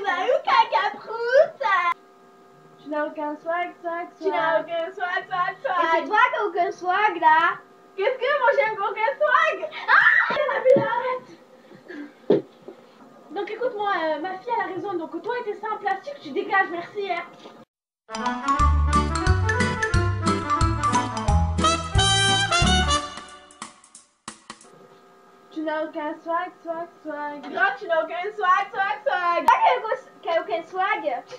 va où, cacaproute? Tu n'as aucun swag, swag, swag. Tu n'as aucun swag, swag, Et swag. c'est toi qui n'as aucun swag là. Qu'est-ce que moi j'ai aucun swag? Ah! Arrête! Donc écoute-moi, ma fille elle a raison, donc toi et tes seins en plastique, tu dégages, merci hein. Tu n'as aucun swag, swag, swag. Grand, tu n'as aucun swag, swag, swag. Toi qui n'as aucun swag.